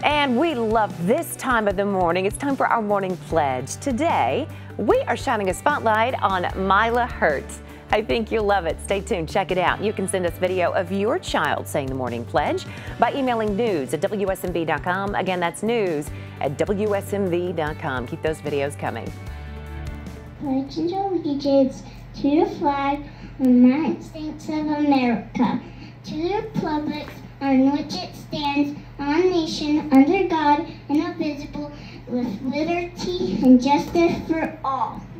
And we love this time of the morning. It's time for our morning pledge. Today, we are shining a spotlight on Mila Hurts. I think you'll love it. Stay tuned. Check it out. You can send us video of your child saying the morning pledge by emailing news@wsmv.com. Again, that's news@wsmv.com. Keep those videos coming. Pledge allegiance to the flag of the United States of America, to the republic on which it stands, one nation, under God, indivisible, with liberty and justice for all.